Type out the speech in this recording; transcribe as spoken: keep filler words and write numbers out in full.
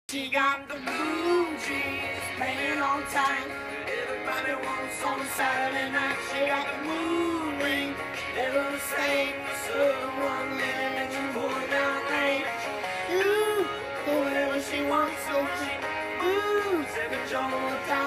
She got the blue jeans, playing on time. Everybody wants on a Saturday night. She got the moon ring, never the same. So one leg and pull down rain. Ooh, whoever she wants, so she ooh, the Joe